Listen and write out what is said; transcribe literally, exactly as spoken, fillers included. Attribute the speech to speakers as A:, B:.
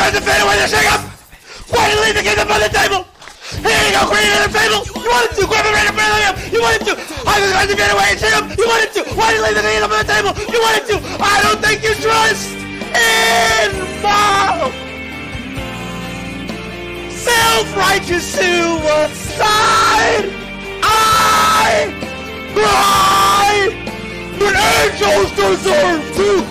A: tries to fade away the shake-up. Why did he leave the game up on the table? Here you go, Green on the table. You wanted to. Grab him right in front of him. You wanted to. I was trying to fade away and shake-up. You wanted to. Why did he leave the game up on the table? You wanted to. I don't think you trust in Bob. Self-righteous suicide. I cry, but angels deserve to